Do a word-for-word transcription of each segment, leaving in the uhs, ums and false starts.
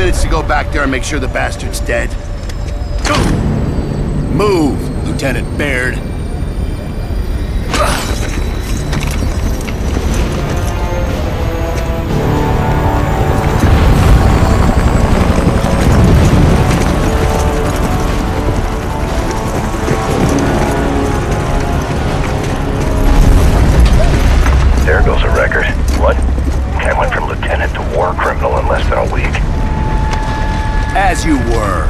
minutes to go back there and make sure the bastard's dead. Move, Lieutenant Baird. There goes a record. What? I went from lieutenant to war criminal in less than a week. As you were.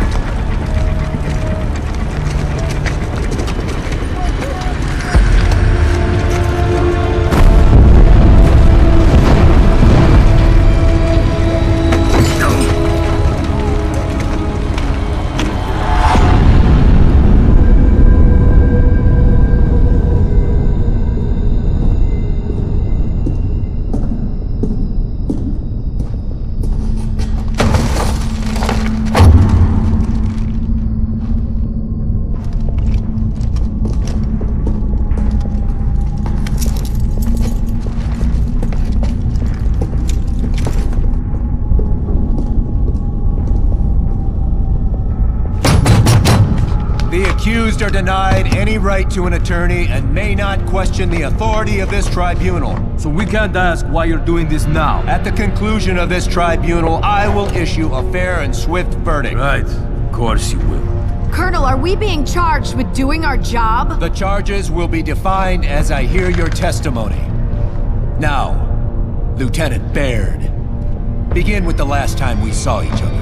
Accused are denied any right to an attorney and may not question the authority of this tribunal. So we can't ask why you're doing this now. At the conclusion of this tribunal, I will issue a fair and swift verdict. Right. Of course you will. Colonel, are we being charged with doing our job? The charges will be defined as I hear your testimony. Now, Lieutenant Baird, begin with the last time we saw each other.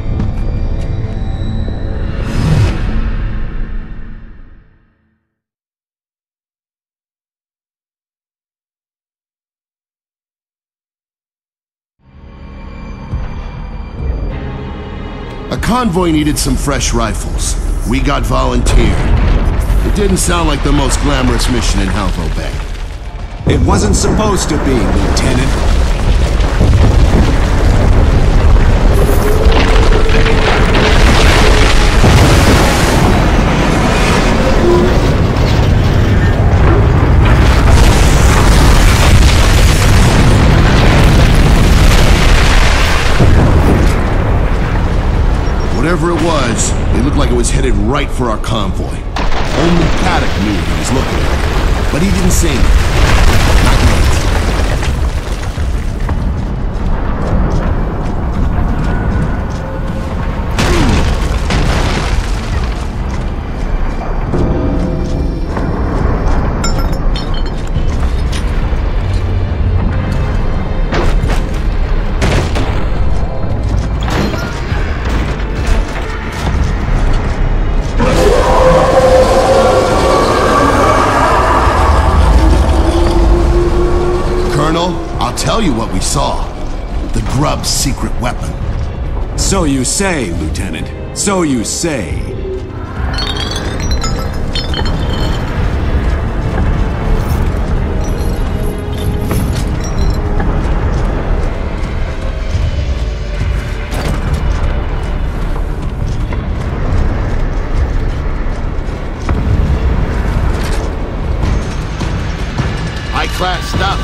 A convoy needed some fresh rifles. We got volunteered. It didn't sound like the most glamorous mission in Halvo Bay. It wasn't supposed to be, Lieutenant. Whatever it was, it looked like it was headed right for our convoy. Only Paddock knew he was looking at it, but he didn't say anything. Not yet. Tell you what we saw. The Grub's secret weapon. So you say, Lieutenant. So you say. High-class stuff.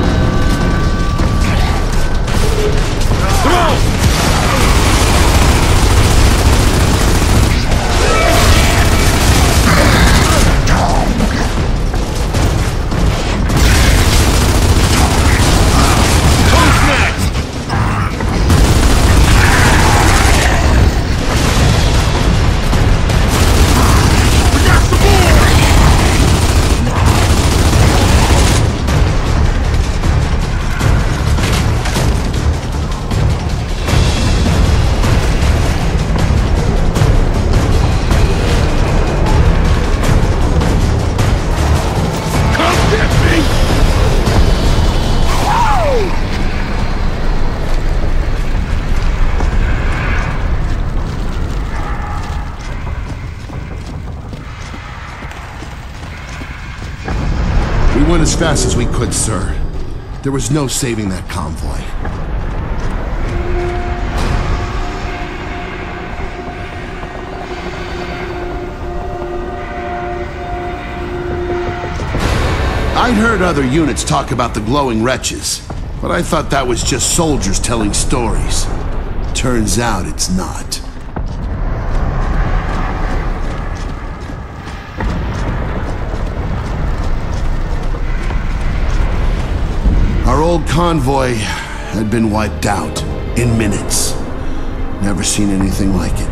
We went as fast as we could, sir. There was no saving that convoy. I'd heard other units talk about the glowing wretches, but I thought that was just soldiers telling stories. turns out it's not. Our old convoy had been wiped out in minutes. Never seen anything like it.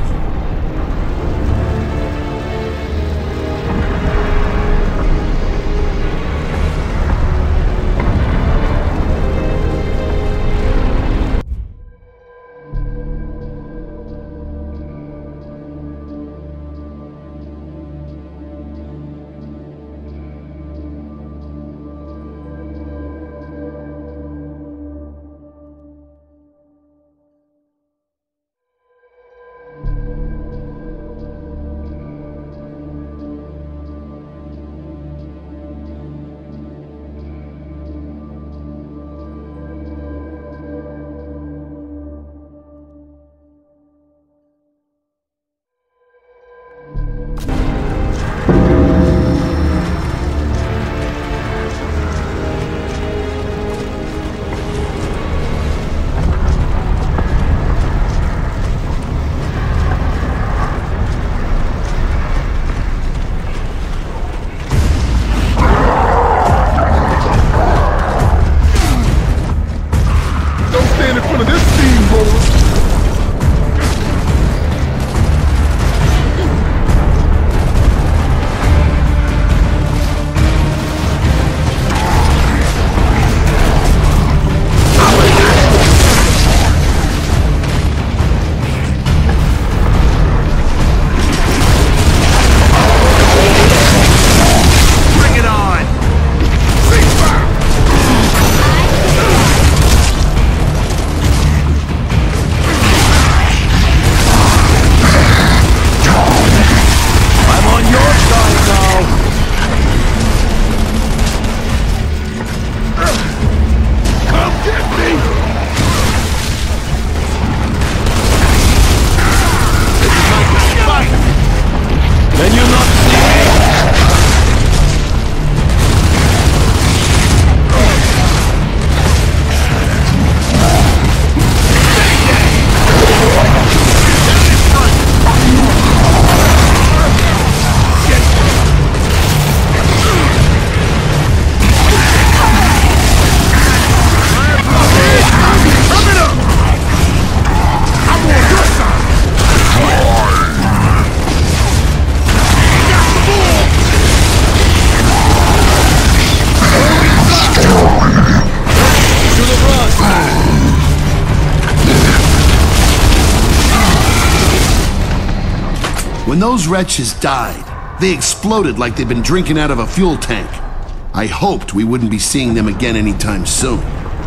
When those wretches died, they exploded like they'd been drinking out of a fuel tank. I hoped we wouldn't be seeing them again anytime soon.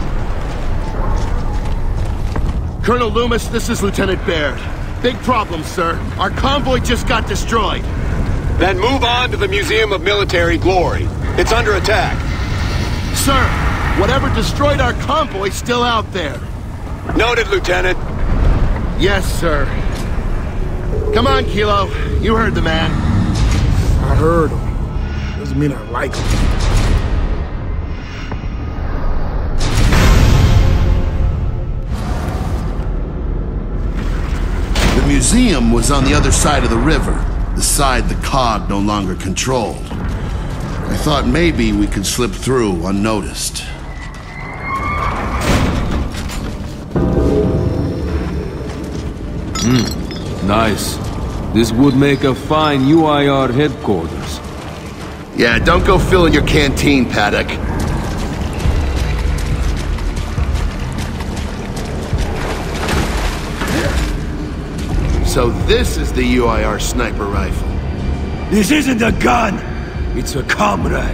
Colonel Loomis, this is Lieutenant Baird. Big problem, sir. Our convoy just got destroyed. Then move on to the Museum of Military Glory. It's under attack. Sir, whatever destroyed our convoy's still out there. Noted, Lieutenant. Yes, sir. Come on, Kilo. You heard the man. I heard him. Doesn't mean I like him. The museum was on the other side of the river, the side the C O G no longer controlled. I thought maybe we could slip through unnoticed. Hmm, nice. This would make a fine U I R headquarters. Yeah, don't go filling your canteen, Paddock. So this is the U I R sniper rifle. This isn't a gun! It's a comrade.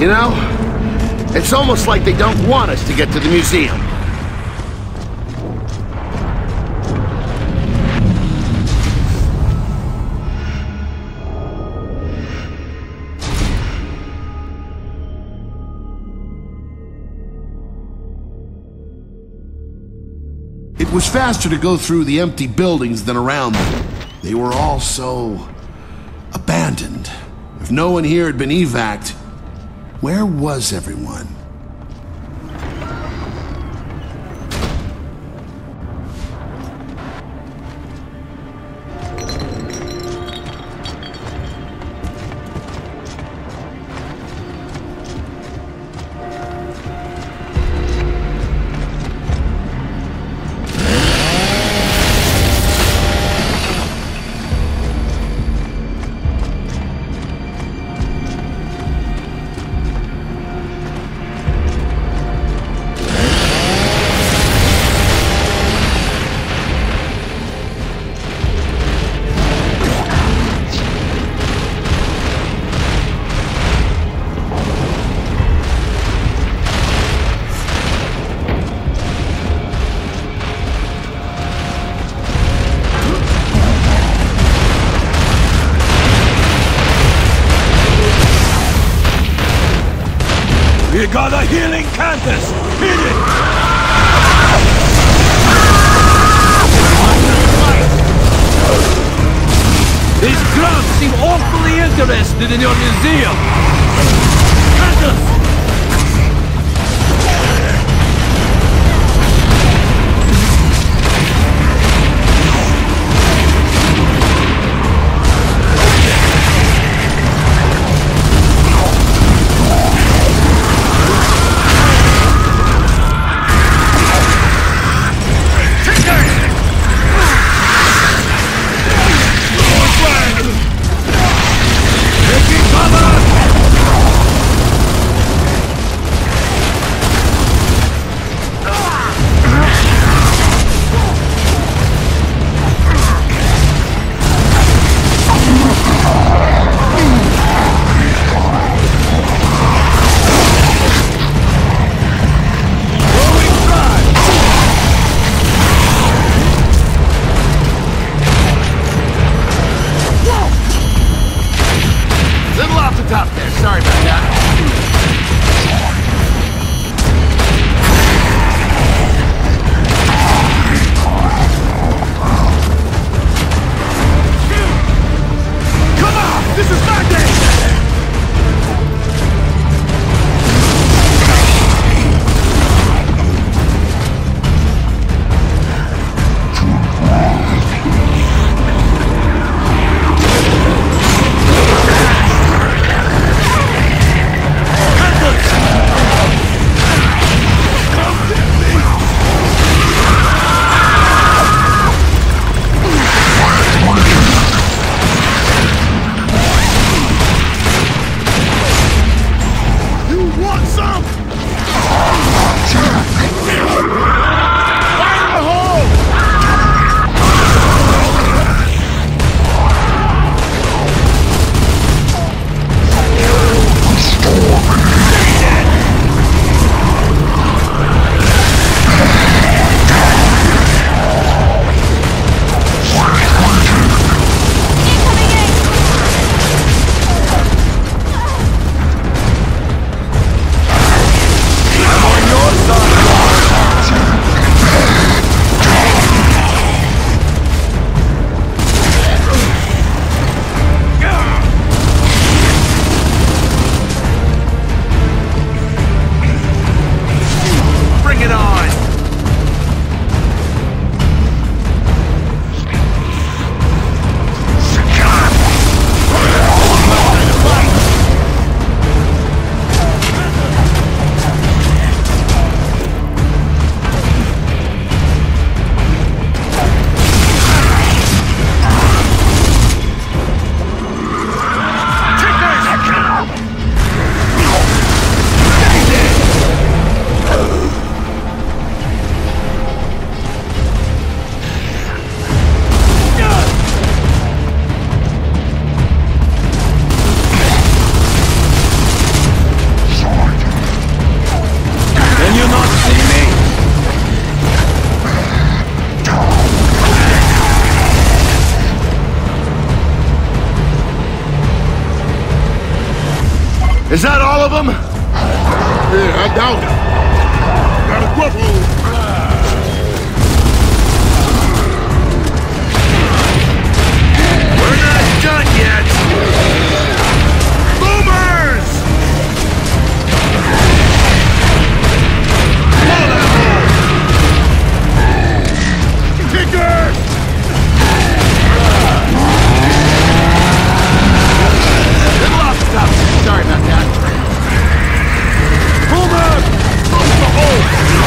You know, it's almost like they don't want us to get to the museum. It was faster to go through the empty buildings than around them. They were all so abandoned. If no one here had been evac'd, where was everyone? We got a healing Cantus! Hit it! These grunts seem awfully interested in your museum! Cantus! Taking cover! Is that all of them? Yeah, I doubt it. Got a grub hole. We're not done yet! Boomers! Blow that hole! Kickers! Good luck, stuff. Sorry about that. Boomer! Close the hole!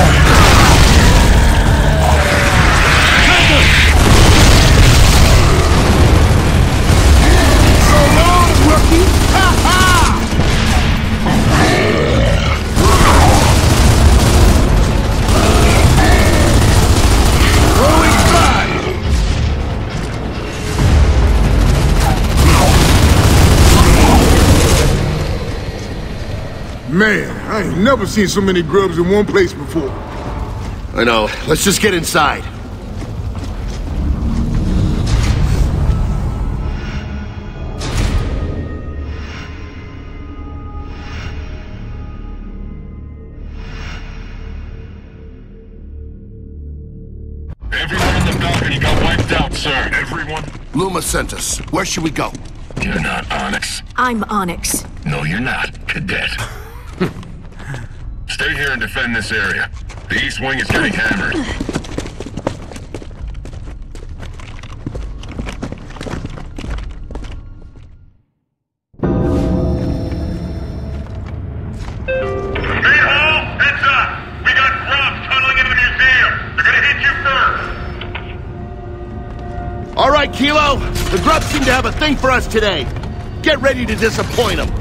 So long, rookie! Ha ha! Throwing back! Man, I ain't never seen so many grubs in one place before. I know. Let's just get inside. Everyone on the balcony got wiped out, sir. Everyone? Luma sent us. Where should we go? You're not Onyx. I'm Onyx. No, you're not, Cadet. Stay here and defend this area. The East Wing is getting hammered. Speedhole, heads up! We got grubs tunneling into the museum. They're gonna hit you first. All right, Kilo. The grubs seem to have a thing for us today. Get ready to disappoint them.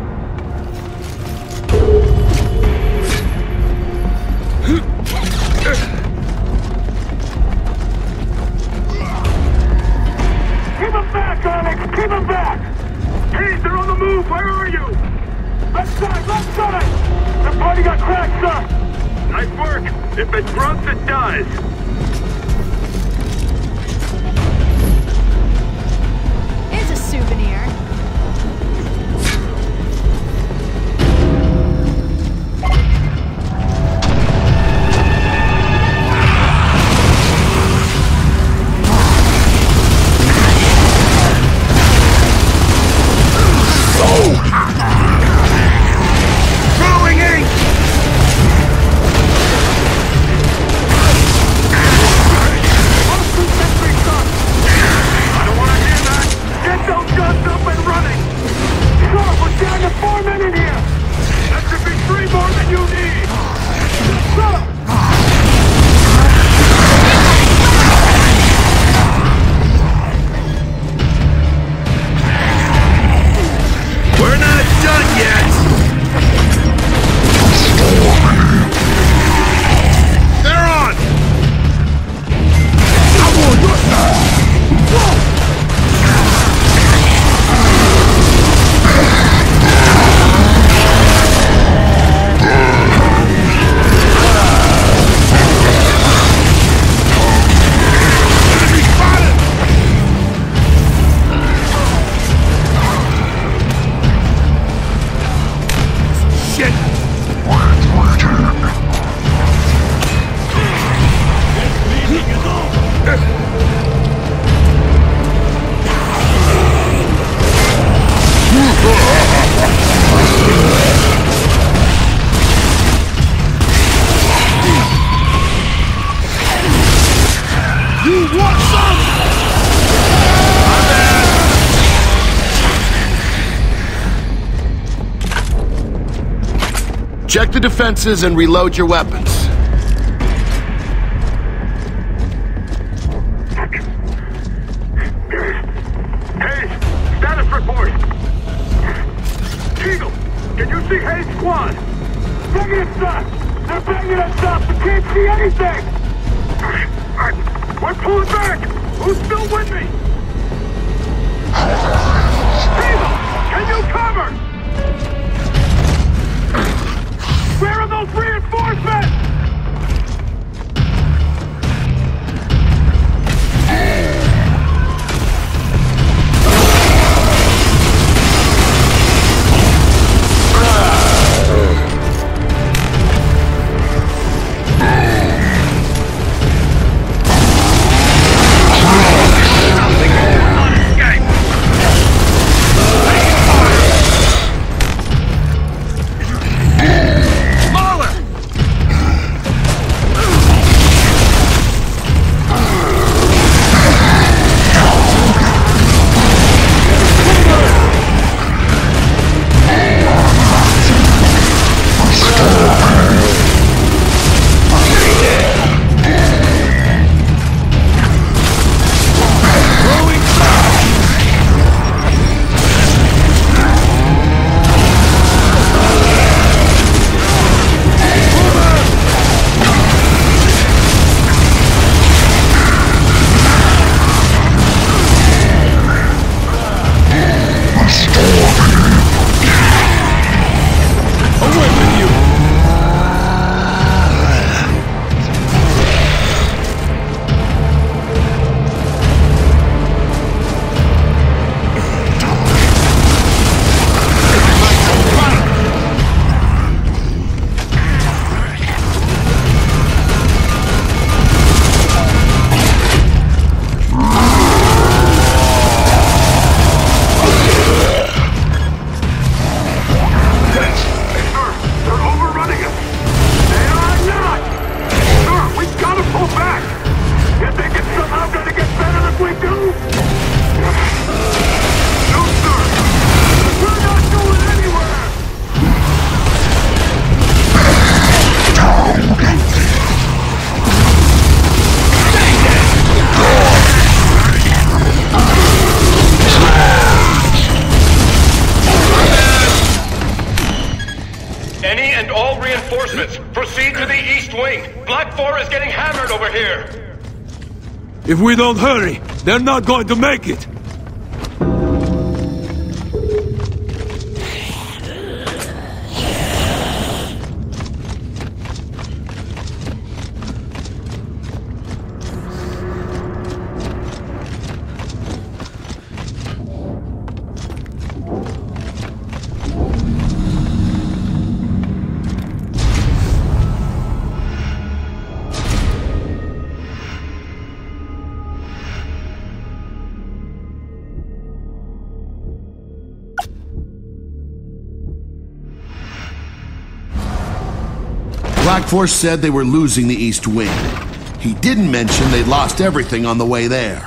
Keep them back, Onyx! Keep them back! Keys, they're on the move! Where are you? Left side! Left side! The party got cracked, sir! Nice work! If it grunts, it dies! Here's a souvenir. Throwing ink! Check the defenses and reload your weapons. Hayes, status report. Eagle, can you see Hayes' squad? Bring it up! They're banging us up! We can't see anything! We're pulling back! Who's still with me? Eagle, can you cover? Where are those reinforcements? Any and all reinforcements, proceed to the east wing. Black four is getting hammered over here. If we don't hurry, they're not going to make it. Black Force said they were losing the East Wing. He didn't mention they'd lost everything on the way there.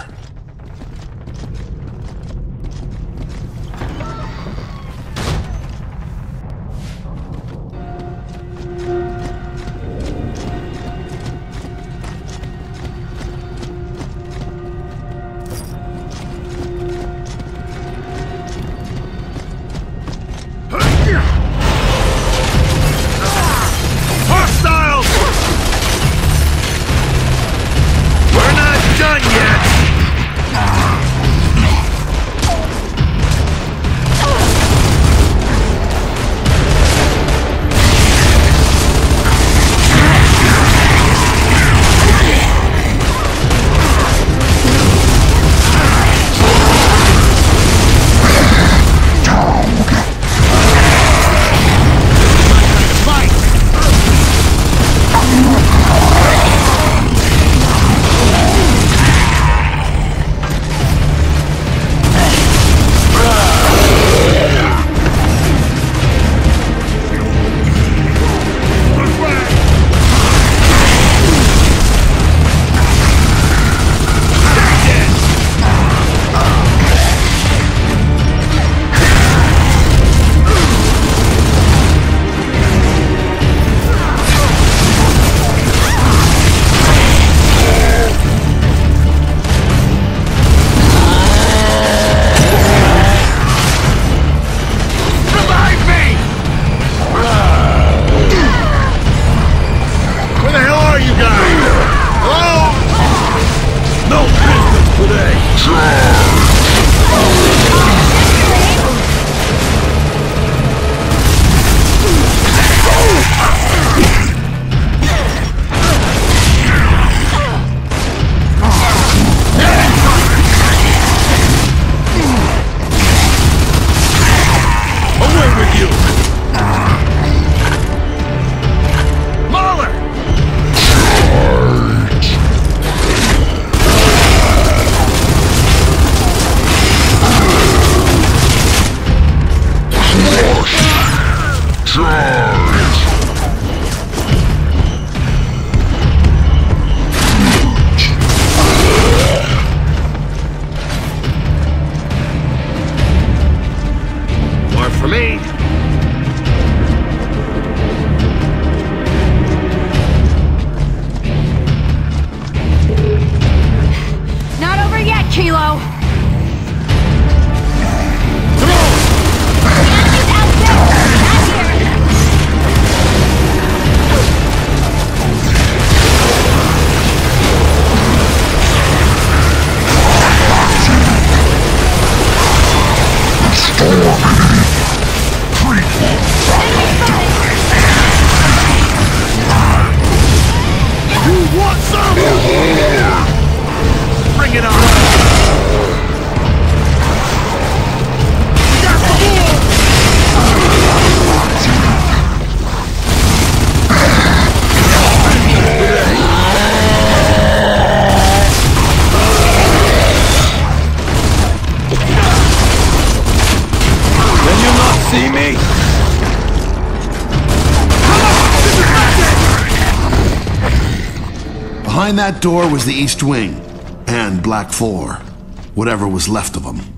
Behind that door was the East Wing, and Black Four, whatever was left of them.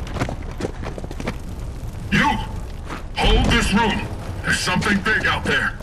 You! Hold this room! There's something big out there!